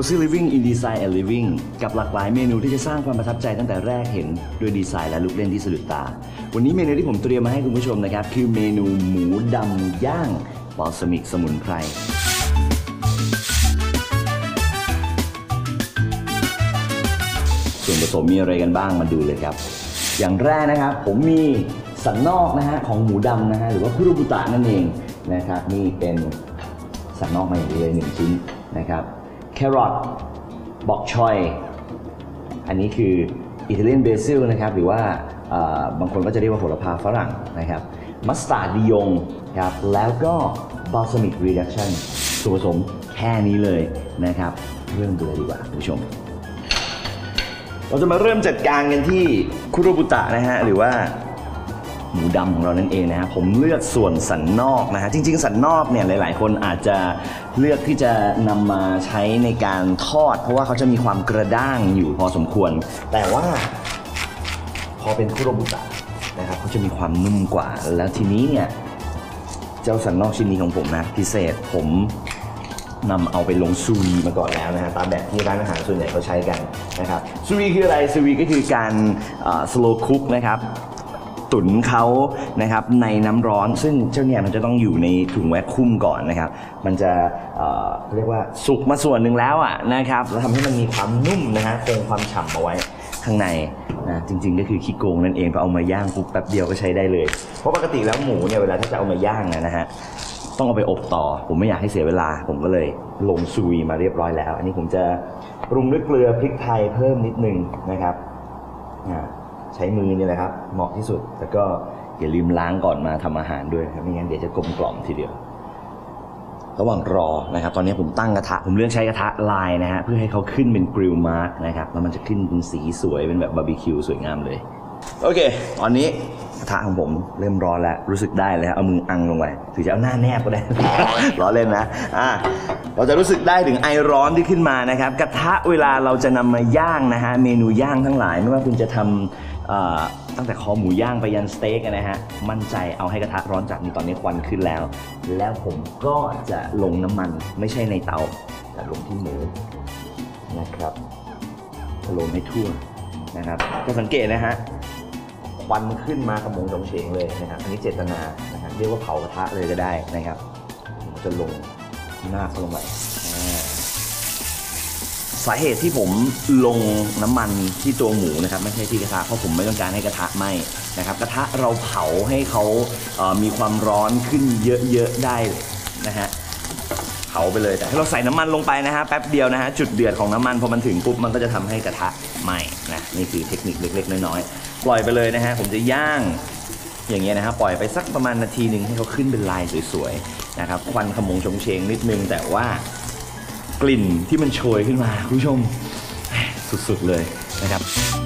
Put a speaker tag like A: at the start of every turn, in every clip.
A: Cozy Living in Design and Living กับหลากหลายเมนูที่จะสร้างความประทับใจตั้งแต่แรกเห็นด้วยดีไซน์และลูกเล่นที่สะดุดตาวันนี้เมนูที่ผมเตรียมมาให้คุณผู้ชมนะครับคือเมนูหมูดำย่างบอลซามิกสมุนไพรส่วนผสมมีอะไรกันบ้างมาดูเลยครับอย่างแรกนะครับผมมีสันนอกนะฮะของหมูดำนะฮะหรือว่าคุโรบุตะนั่นเองนะครับนี่เป็นสันนอกมาอย่างนี้เลย1ชิ้นนะครับแครอทบอกชอยอันนี้คืออิตาเลียนเบซิลนะครับหรือว่าบางคนก็จะเรียกว่าโหระพาฝรั่งนะครับมัสตาร์ดดิยงครับแล้วก็บาลซามิกรีดักชั่นส่วนผสมแค่นี้เลยนะครับเริ่มกันเลยดีกว่าคุณผู้ชมเราจะมาเริ่มจัดการกันที่คุโรบุตะนะฮะหรือว่าหมูดำของเรานั่นเองนะฮะผมเลือกส่วนสันนอกนะฮะจริงๆสันนอกเนี่ยหลายๆคนอาจจะเลือกที่จะนำมาใช้ในการทอดเพราะว่าเขาจะมีความกระด้างอยู่พอสมควรแต่ว่าพอเป็นคุโรบุตะนะครับเขาจะมีความนุ่มกว่าแล้วทีนี้เนี่ยเจ้าสันนอกชิ้นนี้ของผมนะพิเศษผมนำเอาไปลงซูวีมาก่อนแล้วนะฮะตามแบบที่ร้านอาหารส่วนใหญ่เขาใช้กันนะครับซูวีคืออะไรซูวีก็คือการสโลว์คุกนะครับตุ๋นเขานะครับในน้ำร้อนซึ่งเจ้าเนี่ยมันจะต้องอยู่ในถุงแวคคุมก่อนนะครับมันจะเรียกว่าสุกมาส่วนหนึ่งแล้วนะครับแล้วทำให้มันมีความนุ่มนะฮะคงความฉ่ำเอาไว้ข้างในนะจริงๆก็คือขี้โกงนั่นเองพอเอามาย่างปุ๊บแป๊บเดียวก็ใช้ได้เลยเพราะปกติแล้วหมูเนี่ยเวลาถ้าจะเอามาย่างนะฮะต้องเอาไปอบต่อผมไม่อยากให้เสียเวลาผมก็เลยลงซูวีมาเรียบร้อยแล้วอันนี้ผมจะปรุงด้วยเกลือพริกไทยเพิ่มนิดนึงนะครับใช้มือนี่แหละครับเหมาะที่สุดแล้วก็อย่าลืมล้างก่อนมาทำอาหารด้วยครับไม่งั้นเดี๋ยวจะกลมกล่อมทีเดียวระหว่างรอนะครับตอนนี้ผมตั้งกระทะผมเลือกใช้กระทะลายนะฮะเพื่อให้เขาขึ้นเป็นกริลมาร์กนะครับแล้วมันจะขึ้นเป็นสีสวยเป็นแบบบาร์บีคิวสวยงามเลยโอเคตอนนี้กระทะของผมเริ่มร้อนแล้วรู้สึกได้เลยเอามืออังลงไปถือจะเอาหน้าแนบก็ได้ ล้อเล่นนะเราจะรู้สึกได้ถึงไอร้อนที่ขึ้นมานะครับกระทะเวลาเราจะนำมาย่างนะฮะเมนูย่างทั้งหลายไม่ว่าคุณจะทำตั้งแต่คอหมูย่างไปยันสเต็กนะฮะมั่นใจเอาให้กระทะร้อนจัดตอนนี้ควันขึ้นแล้วผมก็จะลงน้ำมันไม่ใช่ในเตาแต่ลงที่หมูนะครับลงให้ทั่วนะครับจะสังเกตนะฮะควันขึ้นมากระมงจงเฉงเลยนะครับอันนี้เจตนานะครับเรียกว่าเผากระทะเลยก็ได้นะครับผมจะลงหน้าเข้าลงไปสาเหตุที่ผมลงน้ำมันที่ตัวหมูนะครับไม่ใช่ที่กระทะเพราะผมไม่ต้องการให้กระทะไหม้นะครับกระทะเราเผาให้เขามีความร้อนขึ้นเยอะๆได้นะฮะเผาไปเลยแต่ถ้าเราใส่น้ำมันลงไปนะฮะแป๊บเดียวนะฮะจุดเดือดของน้ำมันพอมันถึงปุ๊บมันก็จะทำให้กระทะไหม้นะนี่คือเทคนิคเล็กๆน้อยๆปล่อยไปเลยนะฮะผมจะย่างอย่างเงี้ยนะฮะปล่อยไปสักประมาณนาทีหนึ่งให้เขาขึ้นเป็นลายสวยๆนะครับควันขมงชงเชงนิดนึงแต่ว่ากลิ่นที่มันโชยขึ้นมาคุณผู้ชมสุดๆเลยนะครับ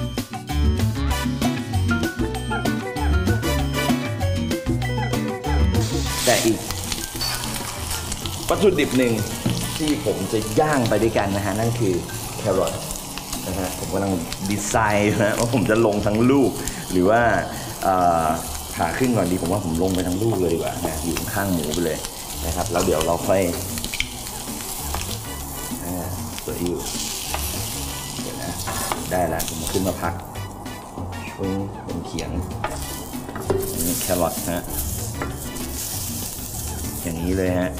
A: แต่อีกวัตถุดิบหนึ่งที่ผมจะย่างไปด้วยกันนะฮะนั่นคือแครอทนะฮะผมกำลังดีไซน์นะว่าผมจะลงทั้งลูกหรือว่าผ่าครึ่งก่อนดีผมว่าผมลงไปทั้งลูกเลยดีกว่านะอยู่ข้างหมูไปเลยนะครับแล้วเดี๋ยวเราค่อยสวยอยู่เดี๋ยวนะได้แล้วผมขึ้นมาพักช่วยเป็นเขียงนี่แครอทนะอย่างนี้เลยฮะ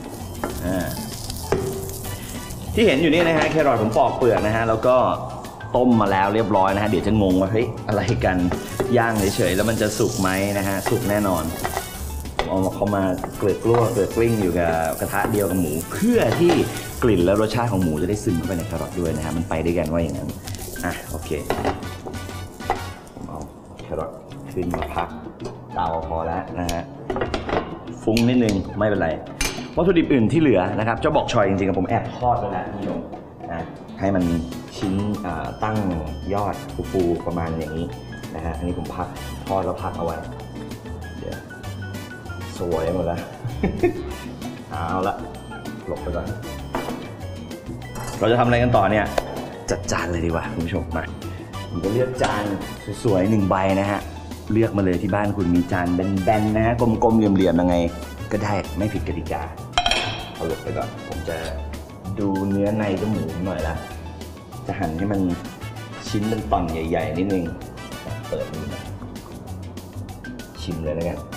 A: ที่เห็นอยู่นี่นะฮะแครอทผมปอกเปลือกนะฮะแล้วก็ต้มมาแล้วเรียบร้อยนะฮะเดี๋ยวจะงงว่าเฮ้ยอะไรกันย่างเฉยๆแล้วมันจะสุกไหมนะฮะสุกแน่นอนเอาเขามาเกลือกลิ้งอยู่กับกระทะเดียวกับหมูเพื่อที่กลิ่นและรสชาติของหมูจะได้ซึมเข้าไปในแครอทด้วยนะฮะมันไปด้วยกันว่าอย่างนั้นโอเคผมเอาแครอทขึ้นมาพักเตาพอแล้วนะฮะฟุ้งนิดนึงไม่เป็นไรวัตถุดิบอื่นที่เหลือนะครับเจ้าบอกชอยจริงๆผมแอบทอดไปแล้วนี่ผมนะให้มันชิ้นตั้งยอดฟูๆประมาณอย่างนี้นะฮะอันนี้ผมพักทอดแล้วพักเอาไว้เดี๋ยวสวยหมดแล้ว เอาละหลบไปก่อนเราจะทำอะไรกันต่อเนี่ยจัดจานเลยดีกว่าคุณผู้ชมมาผมก็เลือกจานสวยๆ1 ใบนะฮะเลือกมาเลยที่บ้านคุณมีจานแบนๆนะฮะกลมๆเหลี่ยมๆยังไงก็ได้ไม่ผิดกติกาเอาหลบไปก่อนผมจะดูเนื้อในจมูกหน่อยละจะหั่นให้มันชิ้นเป็นตอนใหญ่ๆนิดนึงเปิดดูนะชิมเลยแล้วกัน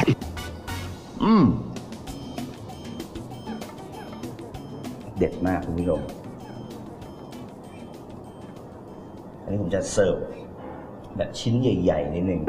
A: เด็ดมากคุณผู้ชมอันนี้ผมจะเสิร์ฟแบบชิ้นใหญ่ๆนิดนึง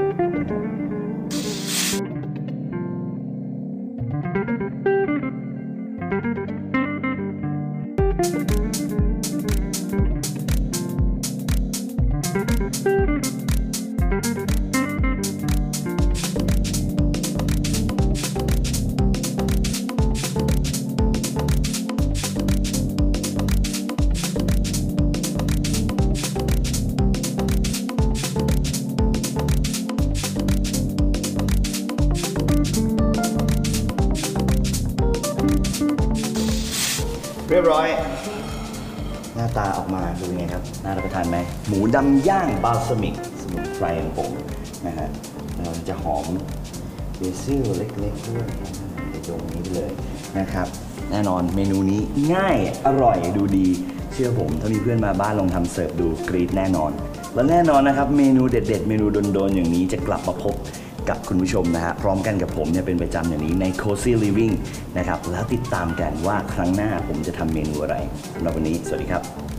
A: เรียบร้อยหน้าตาออกมาดูไงครับน่ารับประทานไหมหมูดำย่างบาลซามิกสมุนไพรของผมนะฮะเราจะหอมเบซิลเล็กๆด้วยในตรงนี้เลยนะครับแน่นอนเมนูนี้ง่ายอร่อยดูดีเชื่อผมถ้ามีเพื่อนมาบ้านลองทำเสิร์ฟดูกรี๊ดแน่นอนและแน่นอนนะครับเมนูเด็ดๆเมนูโดนๆอย่างนี้จะกลับมาพบกับคุณผู้ชมนะฮะพร้อมกันกับผมเนี่ยเป็นประจำอย่างนี้ใน Cozy Living นะครับแล้วติดตามกันว่าครั้งหน้าผมจะทำเมนูอะไรสำหรับวันนี้สวัสดีครับ